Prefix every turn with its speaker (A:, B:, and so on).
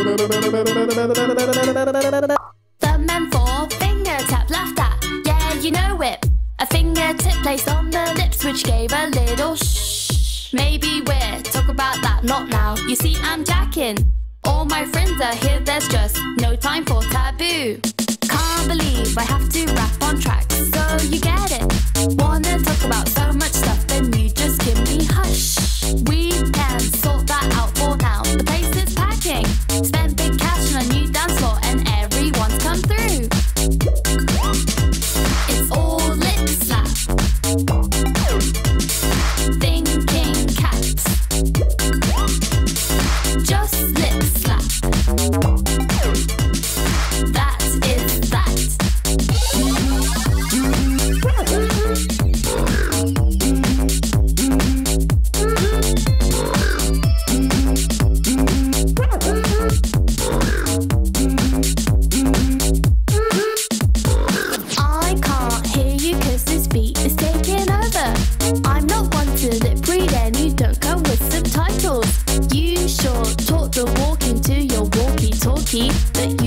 A: The men for fingertip laughed at, yeah, you know it. A fingertip placed on the lips which gave a little shh. Maybe we're talk about that, not now. You see, I'm jacking. All my friends are here, there's just no time for taboo. Can't believe I have to rap on tracks, so you get it. Wanna talk about so much stuff, then you just give me hush. We can sort that out for now. The place is packing. Spend big cash on a new dance floor and everyone's come through. It's all Lipslap. Thinking cats. Just Lipslap. That is that. I can't hear you 'cause this beat is taking over. I'm not one to lip read and you don't come with subtitles. You sure talk the walk into your walkie-talkie, but